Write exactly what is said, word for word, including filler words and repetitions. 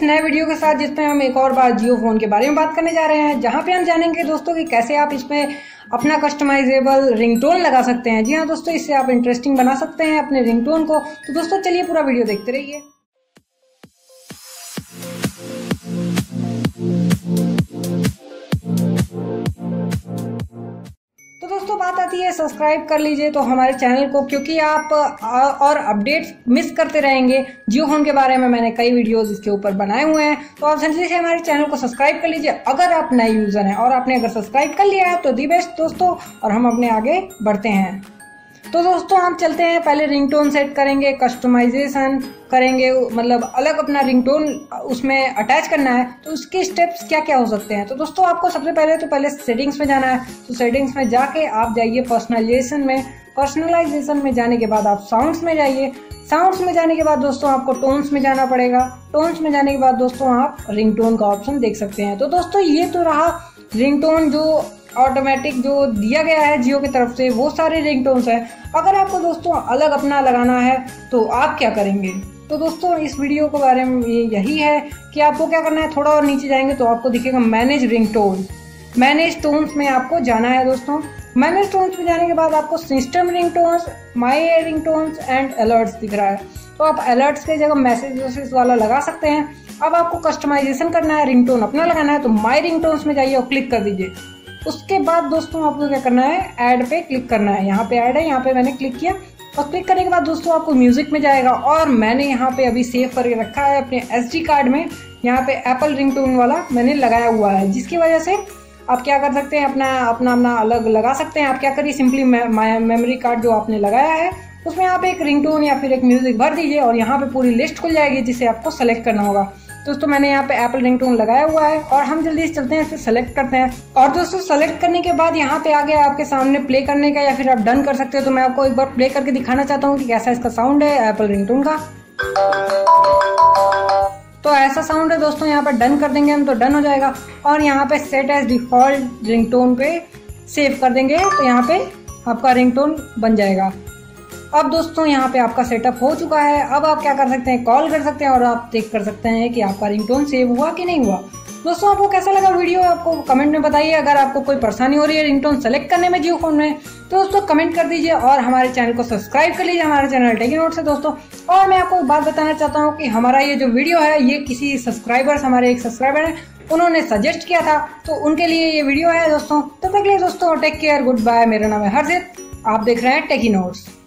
इस नए वीडियो के साथ, जिसमें हम एक और बार जियो फोन के बारे में बात करने जा रहे हैं, जहां पे हम जानेंगे दोस्तों कि कैसे आप इसमें अपना कस्टमाइजेबल रिंगटोन लगा सकते हैं। जी हाँ दोस्तों, इससे आप इंटरेस्टिंग बना सकते हैं अपने रिंगटोन को। तो दोस्तों चलिए पूरा वीडियो देखते रहिए। तो दोस्तों बात आती है सब्सक्राइब कर लीजिए तो हमारे चैनल को, क्योंकि आप और अपडेट्स मिस करते रहेंगे। जियो फोन के बारे में मैंने कई वीडियोस इसके ऊपर बनाए हुए हैं, तो आप जल्दी से हमारे चैनल को सब्सक्राइब कर लीजिए अगर आप नए यूजर हैं। और आपने अगर सब्सक्राइब कर लिया है तो दी बेस्ट दोस्तों, और हम अपने आगे बढ़ते हैं। तो दोस्तों हम चलते हैं, पहले रिंगटोन सेट करेंगे, कस्टमाइजेशन करेंगे, मतलब अलग अपना रिंगटोन उसमें अटैच करना है। तो उसके स्टेप्स क्या क्या हो सकते हैं। तो दोस्तों आपको सबसे पहले तो पहले सेटिंग्स में जाना है। तो सेटिंग्स में जाके आप जाइए पर्सनलाइजेशन में। पर्सनलाइजेशन में जाने के बाद आप साउंड्स में जाइए। साउंड्स में जाने के बाद दोस्तों आपको टोन्स में जाना पड़ेगा। टोन्स में जाने के बाद दोस्तों आप रिंगटोन का ऑप्शन देख सकते हैं। तो दोस्तों ये तो रहा रिंगटोन जो ऑटोमेटिक जो दिया गया है जियो की तरफ से, वो सारे रिंगटोन्स हैं। अगर आपको दोस्तों अलग अपना लगाना है तो आप क्या करेंगे। तो दोस्तों इस वीडियो के बारे में यही है कि आपको क्या करना है। थोड़ा और नीचे जाएंगे तो आपको दिखेगा मैनेज रिंगटोन। मैनेज टोन्स में आपको जाना है दोस्तों। मैनेज टोन्स में जाने के बाद आपको system ringtones, my ringtones and alerts दिख रहा है। तो आप अलर्ट्स की जगह मैसेज वैसेज वाला लगा सकते हैं। अब आपको कस्टमाइजेशन करना है, रिंगटोन अपना लगाना है, तो माई रिंगटोन्स में जाइए और क्लिक कर दीजिए। उसके बाद दोस्तों आपको क्या करना है, ऐड पे क्लिक करना है। यहाँ पे ऐड है, यहाँ पे मैंने क्लिक किया और क्लिक करने के बाद दोस्तों आपको म्यूजिक में जाएगा। और मैंने यहाँ पे अभी सेव करके रखा है अपने एसडी कार्ड में, यहाँ पे एप्पल रिंगटोन वाला मैंने लगाया हुआ है, जिसकी वजह से आप क्या कर सकते हैं, अपना अपना अपना अलग लगा सकते हैं। आप क्या करिए, सिंपली मेमोरी कार्ड जो आपने लगाया है उसमें आप एक रिंगटोन या फिर एक म्यूजिक भर दीजिए और यहाँ पे पूरी लिस्ट खुल जाएगी जिसे आपको सेलेक्ट करना होगा। दोस्तों मैंने यहाँ पे एप्पल रिंगटोन लगाया हुआ है और हम जल्दी से चलते हैं, इसे सेलेक्ट करते हैं। और दोस्तों सेलेक्ट करने के बाद यहाँ पे आ गया आपके सामने प्ले करने का, या फिर आप डन कर सकते हो। तो मैं आपको एक बार प्ले करके दिखाना चाहता हूँ कि कैसा इसका साउंड है एप्पल रिंगटोन का। तो ऐसा साउंड है दोस्तों। यहाँ पर डन कर देंगे हम तो डन हो जाएगा। और यहाँ पे सेट एज डिफॉल्ट रिंगटोन पे सेव कर देंगे तो यहाँ पे आपका रिंगटोन बन जाएगा। अब दोस्तों यहाँ पे आपका सेटअप हो चुका है। अब आप क्या कर सकते हैं, कॉल कर सकते हैं और आप चेक कर सकते हैं कि आपका रिंगटोन सेव हुआ कि नहीं हुआ। दोस्तों आपको कैसा लगा वीडियो, आपको कमेंट में बताइए। अगर आपको कोई परेशानी हो रही है रिंगटोन सेलेक्ट करने में जियो फोन में, तो दोस्तों कमेंट कर दीजिए और हमारे चैनल को सब्सक्राइब कर लीजिए। हमारे चैनल टेकी नोट्स है दोस्तों। और मैं आपको एक बात बताना चाहता हूँ कि हमारा ये जो वीडियो है ये किसी सब्सक्राइबर्स, हमारे एक सब्सक्राइबर है, उन्होंने सजेस्ट किया था, तो उनके लिए ये वीडियो है दोस्तों। तब तक के लिए दोस्तों टेक केयर, गुड बाय। मेरा नाम है हर्षित, आप देख रहे हैं टेकी नोट्स।